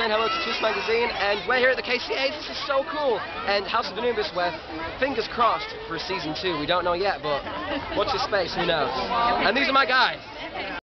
saying hello to Twist Magazine, and we're here at the KCA. This is so cool. And House of Anubis, where fingers crossed for season 2. We don't know yet, but watch this space, who knows. And these are my guys.